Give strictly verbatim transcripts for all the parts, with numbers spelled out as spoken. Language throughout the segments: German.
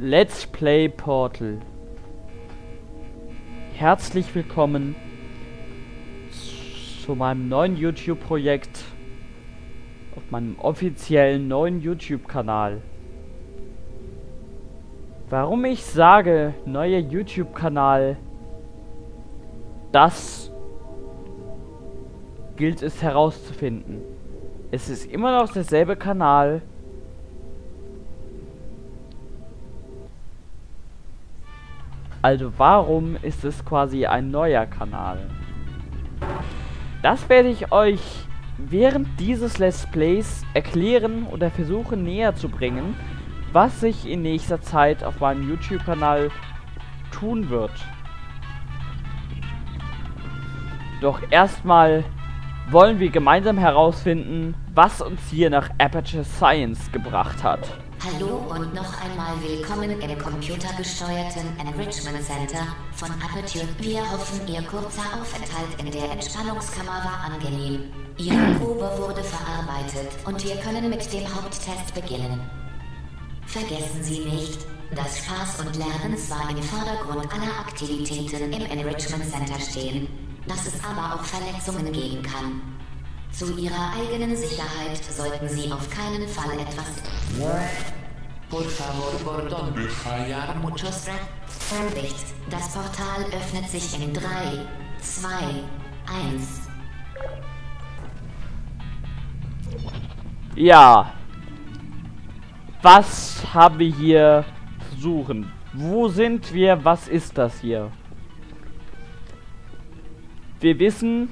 Let's Play Portal. Herzlich willkommen zu meinem neuen YouTube-Projekt auf meinem offiziellen neuen YouTube-Kanal. Warum ich sage, neuer YouTube-Kanal, das gilt es herauszufinden. Es ist immer noch derselbe Kanal. Also warum ist es quasi ein neuer Kanal? Das werde ich euch während dieses Let's Plays erklären oder versuchen näher zu bringen, was sich in nächster Zeit auf meinem YouTube-Kanal tun wird. Doch erstmal wollen wir gemeinsam herausfinden, was uns hier nach Aperture Science gebracht hat. Hallo und noch einmal willkommen im computergesteuerten Enrichment Center von Aperture. Wir hoffen, Ihr kurzer Aufenthalt in der Entspannungskammer war angenehm. Ihre Probe wurde verarbeitet und wir können mit dem Haupttest beginnen. Vergessen Sie nicht, dass Spaß und Lernen zwar im Vordergrund aller Aktivitäten im Enrichment Center stehen, dass es aber auch Verletzungen geben kann. Zu Ihrer eigenen Sicherheit sollten Sie auf keinen Fall etwas... Por favor, ¿por dónde fallar muchos? Vorsicht, das Portal öffnet sich in drei, zwei, eins. Ja. Was haben wir hier zu suchen? Wo sind wir? Was ist das hier? Wir wissen,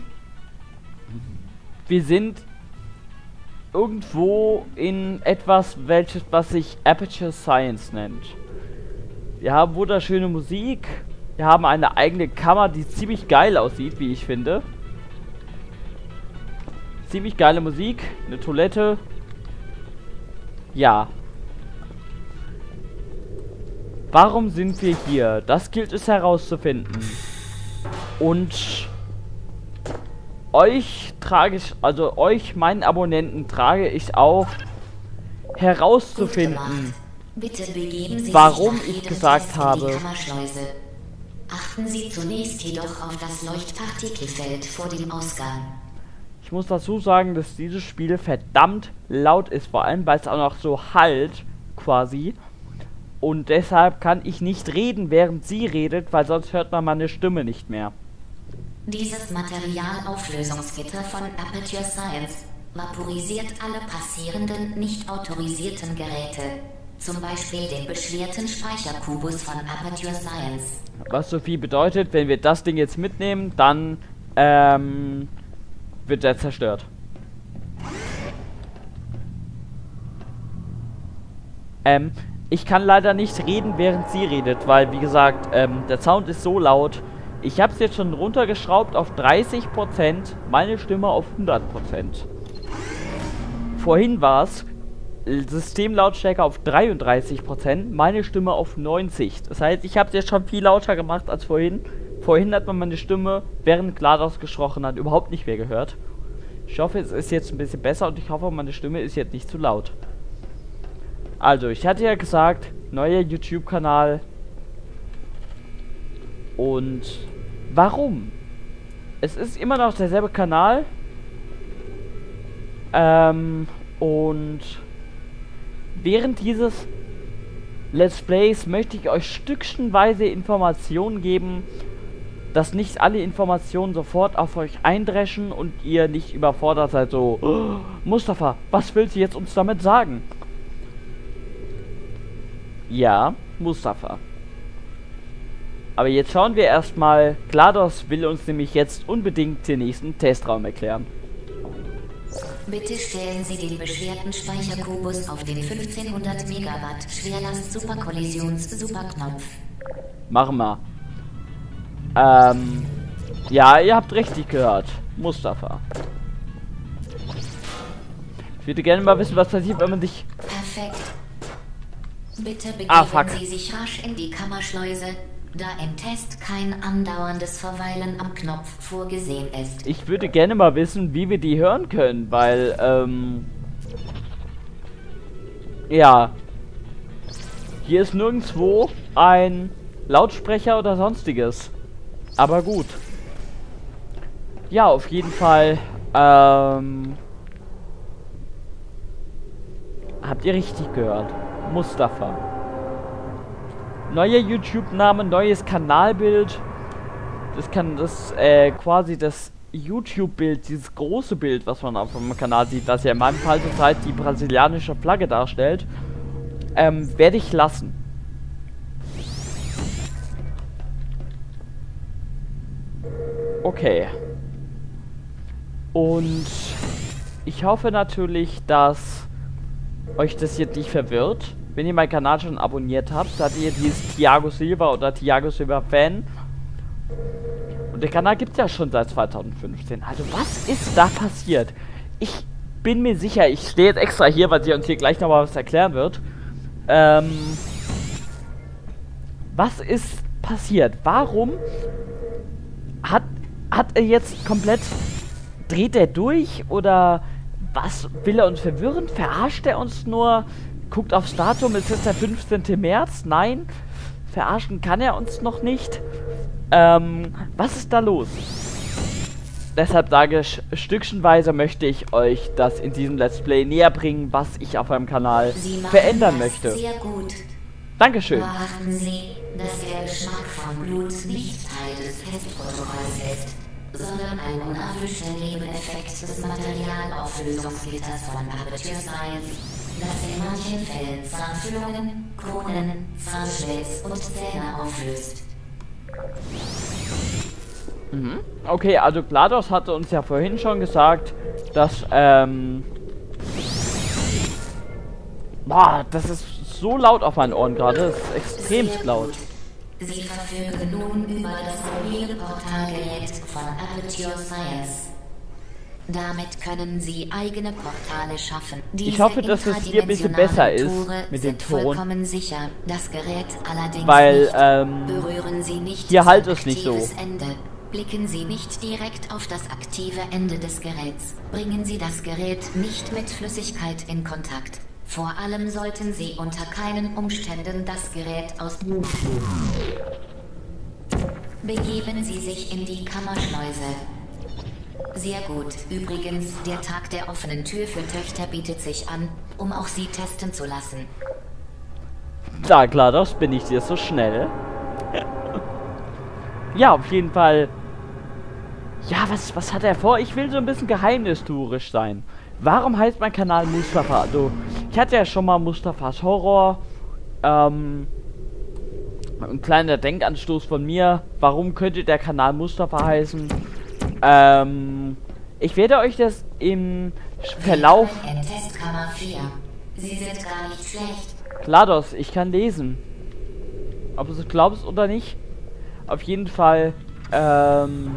wir sind irgendwo in etwas, welches, was sich Aperture Science nennt. Wir haben wunderschöne Musik. Wir haben eine eigene Kammer, die ziemlich geil aussieht, wie ich finde. Ziemlich geile Musik, eine Toilette. Ja. Warum sind wir hier? Das gilt es herauszufinden. Und euch trage ich, also euch, meinen Abonnenten, trage ich auch herauszufinden, Bitte begeben Sie warum sich nach ich jedem gesagt Test in habe, die Kammerschleuse. Achten Sie zunächst jedoch auf das Leuchtpartikelfeld vor dem Ausgang. ich muss dazu sagen, dass dieses Spiel verdammt laut ist, vor allem weil es auch noch so halt quasi, und deshalb kann ich nicht reden, während sie redet, weil sonst hört man meine Stimme nicht mehr. Dieses Materialauflösungsgitter von Aperture Science vaporisiert alle passierenden, nicht autorisierten Geräte. Zum Beispiel den beschwerten Speicherkubus von Aperture Science. Was so viel bedeutet, wenn wir das Ding jetzt mitnehmen, dann ähm, wird er zerstört. Ähm, ich kann leider nicht reden, während sie redet, weil, wie gesagt, ähm, der Sound ist so laut. Ich habe es jetzt schon runtergeschraubt auf dreißig Prozent, meine Stimme auf hundert Prozent. Vorhin war es Systemlautstärke auf dreiunddreißig Prozent, meine Stimme auf neunzig. Das heißt, ich habe es jetzt schon viel lauter gemacht als vorhin. Vorhin hat man meine Stimme, während GLaDOS gesprochen hat, überhaupt nicht mehr gehört. Ich hoffe, es ist jetzt ein bisschen besser und ich hoffe, meine Stimme ist jetzt nicht zu laut. Also, ich hatte ja gesagt, neuer YouTube-Kanal. Und warum? Es ist immer noch derselbe Kanal. Ähm, und während dieses Let's Plays möchte ich euch stückchenweise Informationen geben, dass nicht alle Informationen sofort auf euch eindreschen und ihr nicht überfordert seid, so, oh, Mustafa, was willst du jetzt uns damit sagen? Ja, Mustafa. Aber jetzt schauen wir erstmal, GLaDOS will uns nämlich jetzt unbedingt den nächsten Testraum erklären. Bitte stellen Sie den beschwerten Speicherkubus auf den fünfzehnhundert Megawatt Schwerlast Superkollisions Superknopf. Machen wir. Ähm, ja, ihr habt richtig gehört. Mustafa. Ich würde gerne mal wissen, was passiert, wenn man sich... Perfekt. Bitte begeben Ah, fuck. Sie sich rasch in die Kammerschleuse, da im Test kein andauerndes Verweilen am Knopf vorgesehen ist. Ich würde gerne mal wissen, wie wir die hören können, weil, ähm... ja. Hier ist nirgendwo ein Lautsprecher oder sonstiges. Aber gut. Ja, auf jeden Fall. Ähm, habt ihr richtig gehört? Mustafa. Neuer YouTube-Name, neues Kanalbild. Das kann das äh, quasi das YouTube-Bild, dieses große Bild, was man auf dem Kanal sieht, das ja in meinem Fall zurzeit die brasilianische Flagge darstellt, ähm, werde ich lassen. Okay. Und ich hoffe natürlich, dass euch das jetzt nicht verwirrt. Wenn ihr meinen Kanal schon abonniert habt, seid ihr dieses Thiago Silva oder Thiago Silva Fan. Und der Kanal gibt es ja schon seit zweitausendfünfzehn. Also was ist da passiert? Ich bin mir sicher, ich stehe jetzt extra hier, weil sie uns hier gleich nochmal was erklären wird. Ähm, was ist passiert? Warum hat, hat er jetzt komplett... Dreht er durch? Oder was will er uns verwirren? Verarscht er uns nur? Guckt aufs Datum, ist jetzt der fünfzehnte März? Nein, verarschen kann er uns noch nicht. Ähm, was ist da los? Deshalb sage ich, stückchenweise möchte ich euch das in diesem Let's Play näher bringen, was ich auf meinem Kanal verändern möchte. Sehr gut. Dankeschön. Beachten Sie, dass der Geschmack von Blut nicht Teil des Testprotokolls ist, sondern ein unerwünschter Nebeneffekt des Materialauflösungsgitters von Aperture Science, das in manchen Fällen Zahnfüllungen, Kronen, Zahnschmelz und Zähne auflöst. Mhm. Okay, also GLaDOS hatte uns ja vorhin schon gesagt, dass, ähm... Boah, das ist so laut auf meinen Ohren gerade, das ist extrem laut. Sie verfügen nun über das mobile Portalgerät von Aperture Science. Damit können Sie eigene Portale schaffen. Ich hoffe, dass es hier ein bisschen besser ist mit dem Ton. Vollkommen sicher. Das Gerät allerdings Weil, nicht. ähm, Berühren Sie nicht hier halt sein es nicht so. aktives Ende. Blicken Sie nicht direkt auf das aktive Ende des Geräts. Bringen Sie das Gerät nicht mit Flüssigkeit in Kontakt. Vor allem sollten Sie unter keinen Umständen das Gerät aus... Begeben Sie sich in die Kammerschleuse. Sehr gut. Übrigens, der Tag der offenen Tür für Töchter bietet sich an, um auch Sie testen zu lassen. Da, GLaDOS, bin ich dir so schnell. Ja, auf jeden Fall. Ja, was, was hat er vor? Ich will so ein bisschen geheimnistuerisch sein. Warum heißt mein Kanal Mustafa? Also, ich hatte ja schon mal Mustafas Horror. Ähm, ein kleiner Denkanstoß von mir. Warum könnte der Kanal Mustafa heißen? Ähm, ich werde euch das im Verlauf... In Testkammer vier. Sie sind gar nicht schlecht. GLaDOS, ich kann lesen. Ob du es glaubst oder nicht. Auf jeden Fall, ähm...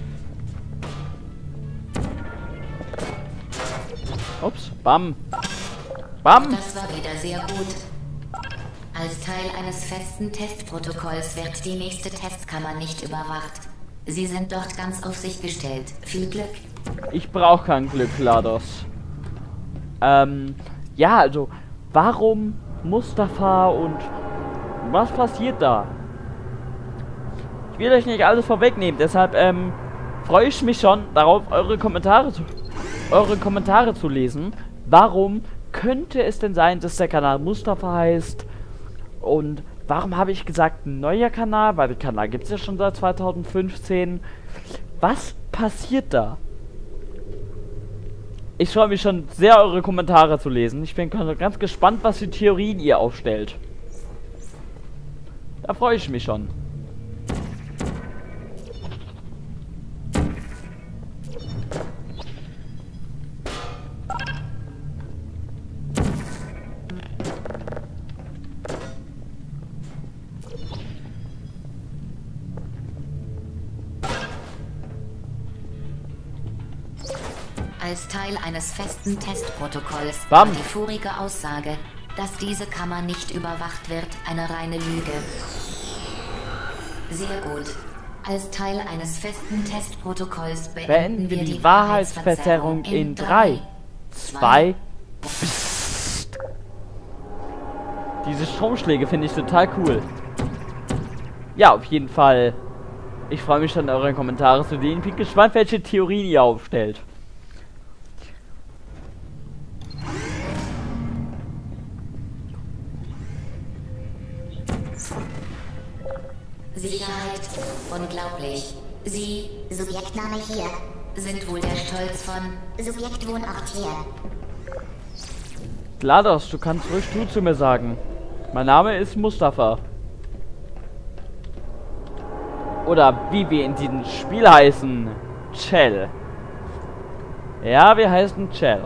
Ups, bam. Bam! Das war wieder sehr gut. Als Teil eines festen Testprotokolls wird die nächste Testkammer nicht überwacht. Sie sind dort ganz auf sich gestellt. Viel Glück. Ich brauche kein Glück, GLaDOS. Ähm, ja, also, warum Mustafa und was passiert da? Ich will euch nicht alles vorwegnehmen, deshalb, ähm, freue ich mich schon darauf, eure Kommentare zu, eure Kommentare zu lesen. Warum könnte es denn sein, dass der Kanal Mustafa heißt? Und warum habe ich gesagt, ein neuer Kanal? Weil der Kanal gibt es ja schon seit zweitausendfünfzehn. Was passiert da? Ich freue mich schon sehr, eure Kommentare zu lesen. Ich bin ganz gespannt, was für Theorien ihr aufstellt. Da freue ich mich schon. Als Teil eines festen Testprotokolls Bam. war die vorige Aussage, dass diese Kammer nicht überwacht wird, eine reine Lüge. Sehr gut. Als Teil eines festen Testprotokolls beenden, Beenden wir die Wahrheitsverzerrung in drei, zwei... Die Diese Stromschläge finde ich total cool. Ja, auf jeden Fall. Ich freue mich schon auf eure Kommentare zu denen. Bin gespannt, welche Theorien ihr aufstellt. Sicherheit, unglaublich. Sie, Subjektname hier, sind wohl der Stolz von Subjektwohnort hier. GLaDOS, du kannst ruhig du zu mir sagen. Mein Name ist Mustafa. Oder wie wir in diesem Spiel heißen, Chell. Ja, wir heißen Chell.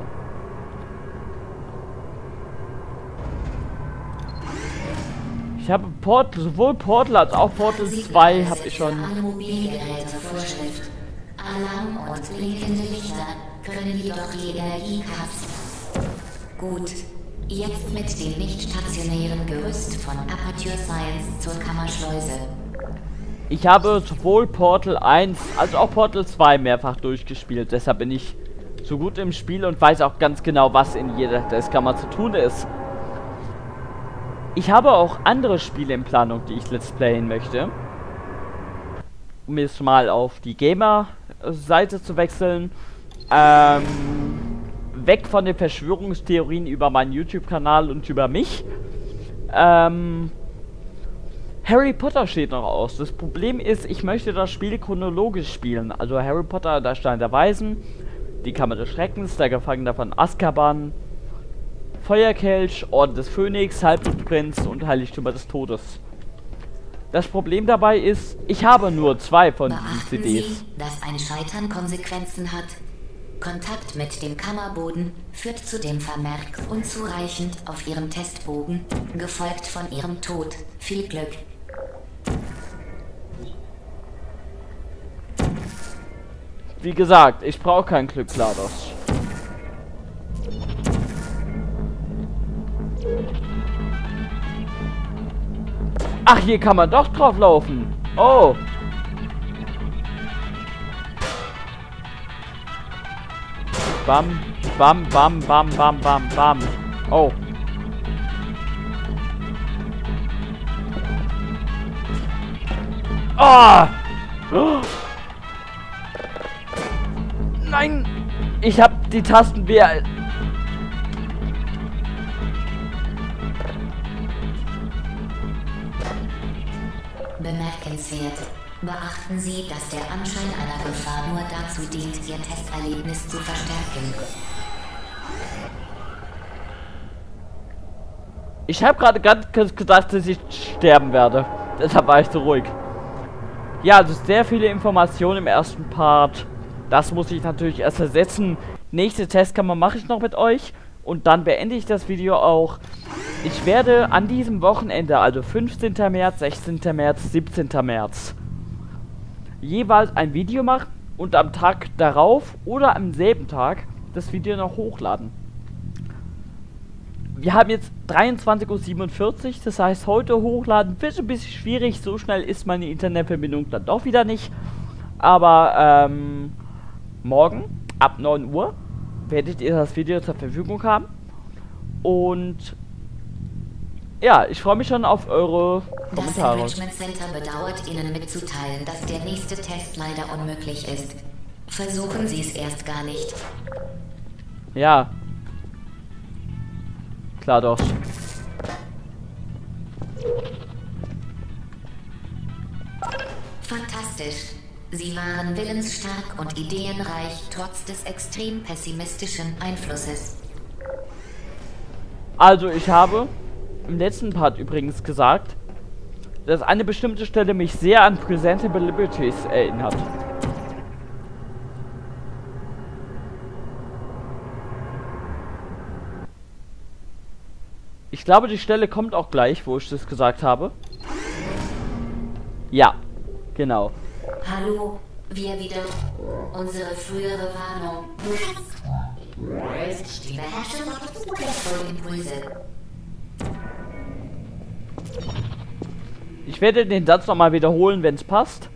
Ich habe Portal, sowohl Portal als auch Portal zwei habe ich schon. Alle Mobilgeräte Vorschrift. Alarm und blinkende Lichter können jedoch die Energie kapseln. Gut. Jetzt mit dem nicht stationären Gerüst von Aperture Science zur Kammerschleuse. Ich habe sowohl Portal eins als auch Portal zwei mehrfach durchgespielt. Deshalb bin ich so gut im Spiel und weiß auch ganz genau, was in jeder Testkammer zu tun ist. Ich habe auch andere Spiele in Planung, die ich let's playen möchte. Um jetzt mal auf die Gamer-Seite zu wechseln. Ähm, weg von den Verschwörungstheorien über meinen YouTube-Kanal und über mich. Ähm, Harry Potter steht noch aus. Das Problem ist, ich möchte das Spiel chronologisch spielen. Also Harry Potter, der Stein der Weisen, die Kammer des Schreckens, der Gefangene von Azkaban, Feuerkelch, Orden des Phönix, Halbblutprinz und Heiligtümer des Todes. Das Problem dabei ist, ich habe nur zwei von Beachten diesen C Ds. Sie, dass ein Scheitern Konsequenzen hat. Kontakt mit dem Kammerboden führt zu dem Vermerk unzureichend auf Ihrem Testbogen, gefolgt von Ihrem Tod. Viel Glück. Wie gesagt, ich brauche kein Glück, GLaDOS. Ach, hier kann man doch drauf laufen. Oh. Bam, bam, bam, bam, bam, bam, bam. Oh. Ah! Oh. Nein! Ich hab die Tasten wer. Bemerkenswert. Beachten Sie, dass der Anschein einer Gefahr nur dazu dient, Ihr Testerlebnis zu verstärken. Ich habe gerade ganz gedacht, dass ich sterben werde. Deshalb war ich so ruhig. Ja, also sehr viele Informationen im ersten Part. Das muss ich natürlich erst ersetzen. Nächste Testkammer mache ich noch mit euch. Und dann beende ich das Video auch. Ich werde an diesem Wochenende, also fünfzehnten März, sechzehnten März, siebzehnten März, jeweils ein Video machen und am Tag darauf oder am selben Tag das Video noch hochladen. Wir haben jetzt dreiundzwanzig Uhr siebenundvierzig, das heißt heute hochladen wird ein bisschen schwierig, so schnell ist meine Internetverbindung dann doch wieder nicht. Aber ähm, morgen ab neun Uhr werdet ihr das Video zur Verfügung haben. Und ja, ich freue mich schon auf eure Kommentare. Das Enrichment Center bedauert Ihnen mitzuteilen, dass der nächste Test leider unmöglich ist. Versuchen Sie es erst gar nicht. Ja. Klar doch. Fantastisch. Sie waren willensstark und ideenreich, trotz des extrem pessimistischen Einflusses. Also ich habe im letzten Part übrigens gesagt, dass eine bestimmte Stelle mich sehr an Presentable Liberties erinnert. Ich glaube, die Stelle kommt auch gleich, wo ich das gesagt habe. Ja, genau. Hallo, wir wieder. Unsere frühere Warnung. Die Beherrschung der Impulse. Ich werde den Satz nochmal wiederholen, wenn es passt.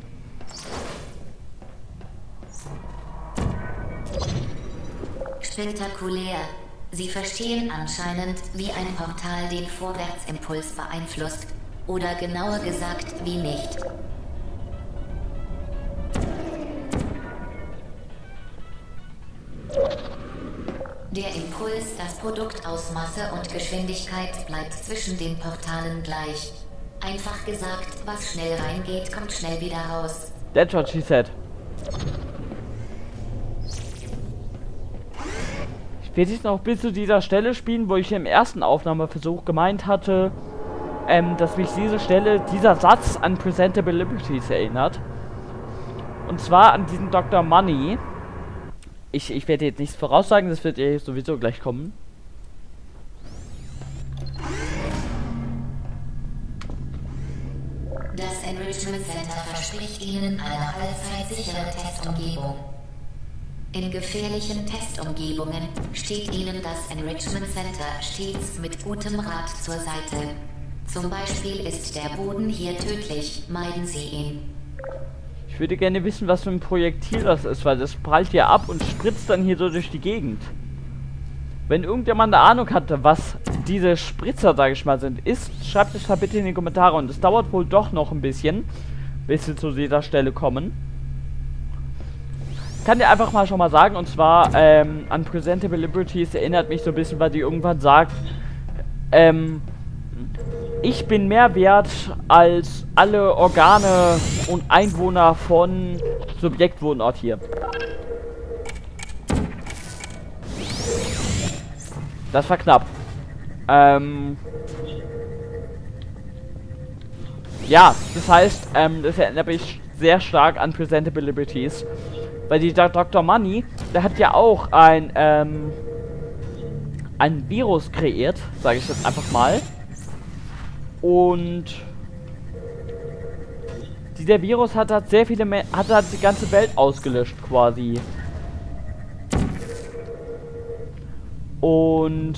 Spektakulär. Sie verstehen anscheinend, wie ein Portal den Vorwärtsimpuls beeinflusst. Oder genauer gesagt, wie nicht. Der Impuls, das Produkt aus Masse und Geschwindigkeit bleibt zwischen den Portalen gleich. Einfach gesagt, was schnell reingeht, kommt schnell wieder raus. That's what she said. Ich werde jetzt noch bis zu dieser Stelle spielen, wo ich im ersten Aufnahmeversuch gemeint hatte, ähm, dass mich diese Stelle, dieser Satz an Presentable Liberties erinnert. Und zwar an diesen Doktor Money. Ich, ich werde jetzt nichts voraussagen, das wird ja sowieso gleich kommen. Das Enrichment Center verspricht Ihnen eine allzeit sichere Testumgebung. In gefährlichen Testumgebungen steht Ihnen das Enrichment Center stets mit gutem Rat zur Seite. Zum Beispiel ist der Boden hier tödlich, meiden Sie ihn. Ich würde gerne wissen, was für ein Projektil das ist, weil das prallt ja ab und spritzt dann hier so durch die Gegend. Wenn irgendjemand eine Ahnung hatte, was diese Spritzer, sage ich mal, sind, ist, schreibt es da bitte in die Kommentare. Und es dauert wohl doch noch ein bisschen, bis wir zu dieser Stelle kommen. Kann dir einfach mal schon mal sagen, und zwar ähm, an Presentable Liberties erinnert mich so ein bisschen, weil die irgendwann sagt, ähm, ich bin mehr wert als alle Organe und Einwohner von Subjektwohnort hier. Das war knapp. Ähm ja, das heißt, ähm, das erinnert mich sehr stark an Presentable Liberties. Weil dieser Doktor Money, der hat ja auch ein, ähm, ein Virus kreiert, sage ich jetzt einfach mal. Und dieser Virus hat, hat sehr viele, Me hat, hat die ganze Welt ausgelöscht quasi. Und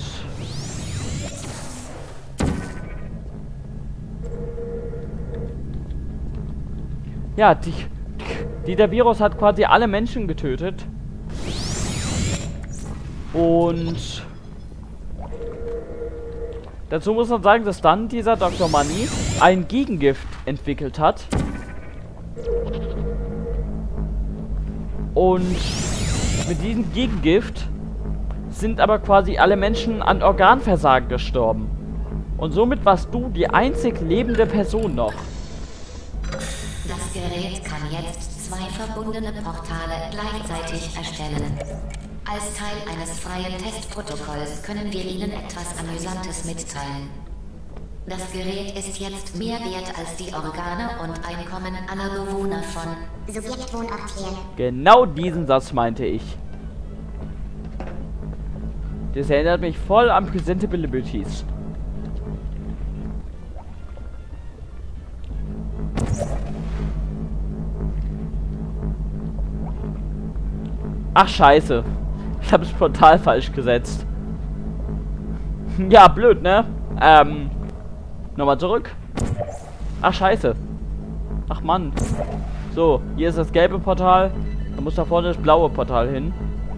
ja, die, dieser Virus hat quasi alle Menschen getötet. Und dazu muss man sagen, dass dann dieser Doktor Money ein Gegengift entwickelt hat. Und mit diesem Gegengift sind aber quasi alle Menschen an Organversagen gestorben. Und somit warst du die einzig lebende Person noch. Das Gerät kann jetzt zwei verbundene Portale gleichzeitig erstellen. Als Teil eines freien Testprotokolls können wir Ihnen etwas Amüsantes mitteilen. Das Gerät ist jetzt mehr wert als die Organe und Einkommen aller Bewohner von Subjektwohnort hier. Genau diesen Satz meinte ich. Das erinnert mich voll an Presentable Liberties. Ach scheiße. Ich habe das Portal falsch gesetzt. Ja, blöd, ne? Ähm. Nochmal zurück. Ach scheiße. Ach Mann. So, hier ist das gelbe Portal. Da muss da vorne das blaue Portal hin.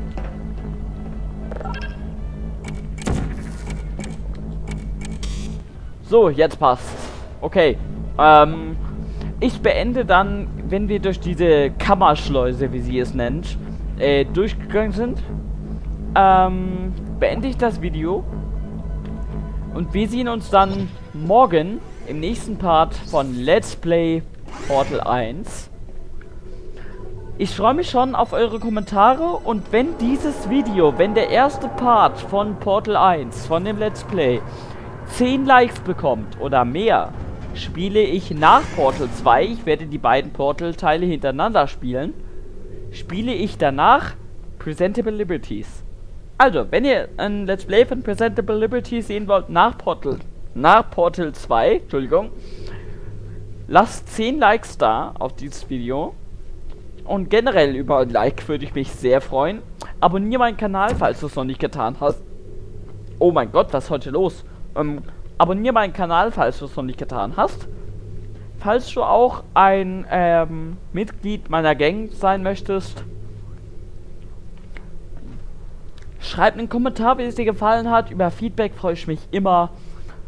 So, jetzt passt. Okay. Ähm. Ich beende dann, wenn wir durch diese Kammerschleuse, wie sie es nennt, äh, durchgegangen sind, ähm, beende ich das Video. Und wir sehen uns dann morgen im nächsten Part von Let's Play Portal eins. Ich freue mich schon auf eure Kommentare und wenn dieses Video, wenn der erste Part von Portal eins, von dem Let's Play, zehn Likes bekommt oder mehr, spiele ich nach Portal zwei, ich werde die beiden Portal-Teile hintereinander spielen, spiele ich danach Presentable Liberties. Also, wenn ihr ein Let's Play von Presentable Liberties sehen wollt nach Portal, nach Portal zwei, Entschuldigung, lasst zehn Likes da auf dieses Video. Und generell über ein Like würde ich mich sehr freuen. Abonniere meinen Kanal, falls du es noch nicht getan hast. Oh mein Gott, was ist heute los? Ähm, abonniere meinen Kanal, falls du es noch nicht getan hast. Falls du auch ein ähm, Mitglied meiner Gang sein möchtest, schreibt einen Kommentar, wie es dir gefallen hat. Über Feedback freue ich mich immer.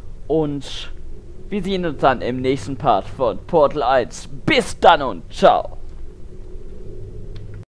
Und wir sehen uns dann im nächsten Part von Portal eins. Bis dann und ciao.